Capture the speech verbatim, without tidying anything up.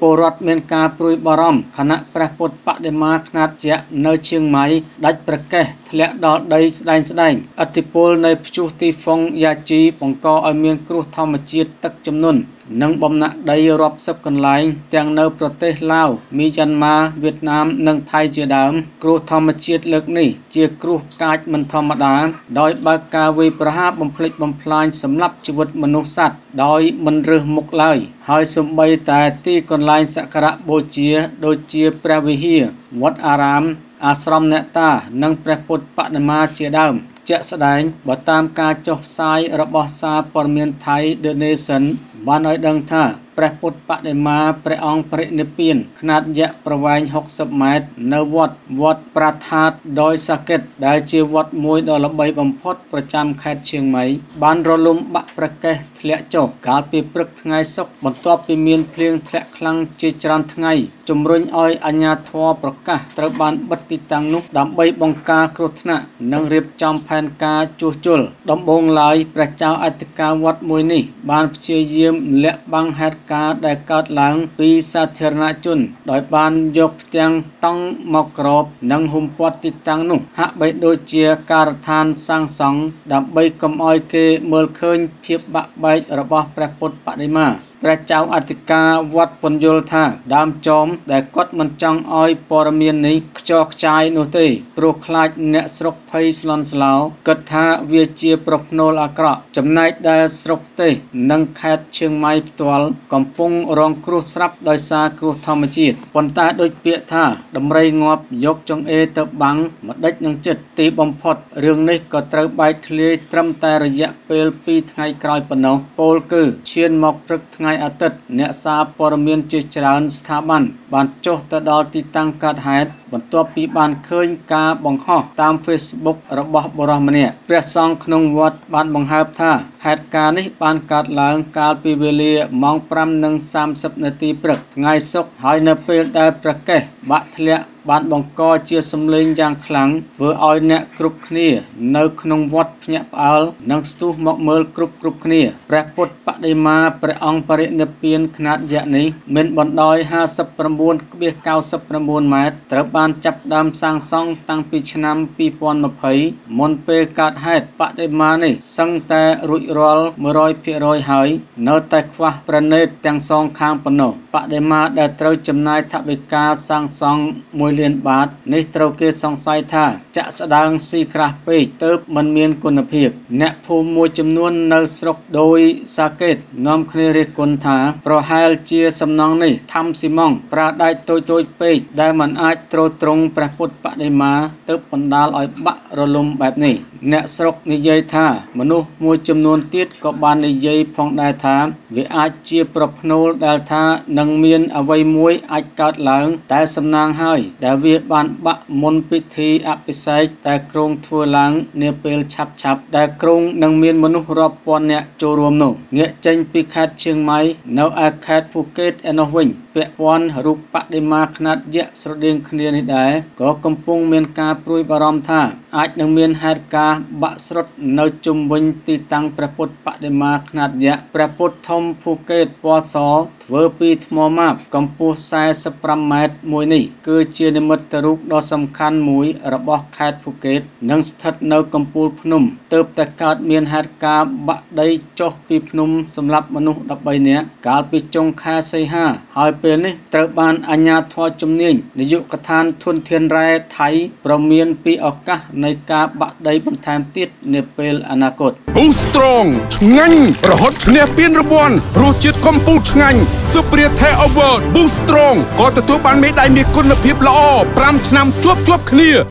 ពលរដ្ឋមានការព្រួយបារម្ភខណៈព្រះពុទ្ធបដិមាខ្នាតយក្សនៅឈៀងម៉ៃដាច់ប្រកេះធ្លាក់ដល់ដីស្ដែងស្ដែងឥទ្ធិពលនៃព្យុះទីហ្វុងយ៉ាជីបង្កឲ្យមានគ្រោះធម្មជាតិទឹកជំនន់និងបំណាក់ដីរាប់សិបកន្លែងទាំងនៅប្រទេសឡាវមីយ៉ាន់ម៉ាវៀតណាមនិងថៃជាដើមគ្រោះធម្មជាតិលើកនេះជាគ្រោះកាចមិនធម្មតាដោយបើកការវាយប្រហារបំផ្លិចបំផ្លាញសម្លាប់ជីវិតមនុស្សសត្វដោយមិនរើសមុខឡើយហើយសូម្បីតែទីកន្លែងសក្ការៈបូជាដូចជាព្រះវិហារវត្តអារាមអាស្រមអ្នកតានិងព្រះពុទ្ធបដិមាជាដើមជាក់ស្ដែងបើតាមការចុះផ្សាយរបស់សារព័ត៌មានថៃ The Nation បានឲ្យដឹងថាព្រះពុទ្ធបដិមាព្រះអង្គបរិនិព្វានខ្នាតយក្សប្រវែងហុកសិបម៉ែត្រនៅវត្តវត្តប្រាថាតដោយសាគិតដែលជាវត្តមួយដ៏ល្បីបំផុតប្រចាំខេត្តឈៀងម៉ៃបានរលំបាក់ប្រកេះធ្លាក់ចុះកាលពីព្រឹកថ្ងៃសុក្របន្ទាប់ពីមានភ្លៀងធ្លាក់ខ្លាំងជាច្រើនថ្ងៃជំរុញឲ្យអាជ្ញាធរប្រកាសត្រូវបានបិទទីតាំងនោះដើម្បីបង្ការគ្រោះថ្នាក់និងរៀបចំផែនការជួសជុលដំបូងឡើយព្រះចៅអធិការវត្តមួយនេះបានព្យាយាមលាក់បាំងហេតុការដែលកើតឡើងពីសាធារណជនដោយបានយកផ្ទាំងតង់មកក្របនិងហ៊ុមព័ទ្ធទីតាំងនោះហាក់បីដូចជាការដ្ឋានសាងសង់ដើម្បីកុំឲ្យគេមើលឃើញភាពបាក់បែករបស់ព្រះពុទ្ធបដិមាព្រះចៅអធិការវត្តពន្យល់ថាដើមចោមដែលគាត់មិនចង់ឲ្យព័ត៌មាននេះខ្ចោះខ្ចាយនោះទេព្រោះខ្លាចអ្នកស្រុកភ័យស្លន់ស្លោគិតថាវាជាប្រផ្នូលអាក្រក់ចំណែកដែលស្រុកទេសនិងខេត្តឈៀងម៉ៃផ្ទាល់កំពុងរងគ្រោះស្រាប់ដោយសារគ្រោះធម្មជាតិប៉ុន្តែដូចពាក្យថាដំរីងាប់យកចង្អេរទៅបាំងម្ដេចនឹងចិត្តទីបំផុតរឿងនេះក៏ត្រូវបែកធ្លាយត្រឹមតែរយៈពេលពីរថ្ងៃក្រោយប៉ុណ្ណោះពោលគឺឈានមកព្រឹកថ្ងៃអាទិត្យអ្នកសារព័ត៌មានជាច្រើនស្ថាប័នបានចុះទៅដល់ទីតាំងកើតហេតុបន្ទាប់ពីបានឃើញការបង្ហោះតាម Facebook របស់បុរសម្នាក់ព្រះសង្ឃក្នុងវត្តបានបង្ហើបថាហេតុការណ៍នេះបានកើតឡើងកាលពីវេលាម៉ោង ប្រាំនិងសាមសិប នាទីព្រឹកថ្ងៃសុក្រហើយនៅពេលដែលប្រកេះបាក់ធ្លាក់បានបង្កជាសំឡេងយ៉ាងខ្លាំងធ្វើឲ្យអ្នកគ្រប់គ្នានៅក្នុងវត្តភ្ញាក់ផ្អើលនិងស្ទុះមកមើលគ្រប់គ្រប់គ្នាព្រះពុទ្ធបដិមាព្រះអង្គបរិនិព្វានខ្នាតយក្សនេះមានបណ្ដោយ ហាសិបប្រាំបួន កៅសិបប្រាំបួន ម៉ែត្រត្រូវបានចាប់ផ្ដើមសាងសង់តាំងពីឆ្នាំពីរពាន់ម្ភៃមុនពេលកើតហេតុបដិមានេះសឹងតែរួចរាល់ មួយរយភាគរយ ហើយនៅតែខ្វះប្រណេតទាំងសងខាងប៉ុណ្ណោះបដិមាដែលត្រូវចំណាយថវិកាសាងសង់មួយលានបាតនេះត្រូវគេសង្ស័យថាចាក់ស្ដើងស៊ីក្រាស់ពេកទើបមិនមានគុណភាពអ្នកភូមិមួយចំនួននៅស្រុកដោយសាកេតនាំគ្នារិះគន់ថាប្រហែលជាសំណង់នេះថាំស៊ីម៉ង់ប្រើដែកតូចតូចពេកដែលមិនអាចទ្រទ្រង់ព្រះពុទ្ធបដិមាទើបបណ្ដាលឲ្យបាក់រលំបែបនេះអ្នកស្រុកនិយាយថាមនុស្សមួយចំនួនទៀតក៏បាននិយាយផងដែរថាវាអាចជាប្រផ្នូលដែលថានឹងមានអ្វីមួយអាចកើតឡើងតែសំណាងហើយដែលវាបានបាក់មុនពិធីអភិសេកតែក្រុងធ្វើឡើងនាពេលឆាប់ឆាប់ដែលក្រុងនឹងមានមនុស្សរាប់ពាន់នាក់ចូលរួមនោះងាកចេញពីខេត្តឈៀងម៉ៃនៅឯខេត្តភូកេតឯនោះវិញពាក់ព័ន្ធរូបបដិមាខ្នាតយក្សស្រដៀងគ្នានេះដែរក៏កំពុងមានការព្រួយបារម្ភថាអាចនឹងមានហេតុការណ៍បាក់ស្រុតនៅជុំវិញទីតាំងព្រះពុទ្ធបដិមាខ្នាតយក្សព្រះពុទ្ធធំភូកេតពណ៌សធ្វើពីថ្មម៉ាបកម្ពស់សែសិបប្រាំម៉ែត្រមួយនេះគឺជានិមិត្តរូបដ៏សំខាន់មួយរបស់ខេត្តភូកេតនិងស្ថិតនៅកំពូលភ្នំទើបតែកើតមានហេតុការណ៍បាក់ដីចុះពីភ្នំសម្រាប់មនុស្សដប់បីនាក់កាលពីចុងខែសីហាហើយពេលនេះត្រូវបានអាជ្ញាធរជំនាញនាយកដ្ឋានធនធានរ៉ែថៃប្រមានពីឱកាសនៃការបាក់ដីបន្ថែមទៀតនាពេលអនាគត Boost Strong ឆ្ងាញ់រហូតឈ្នះពានរង្វាន់រសជាតិកំពូលឆ្ងាញ់ Superior Thai Award Boost Strong ក៏ទទួលបានមេដាយមាសគុណភាពល្អ ប្រាំឆ្នាំជាប់ជាប់គ្នា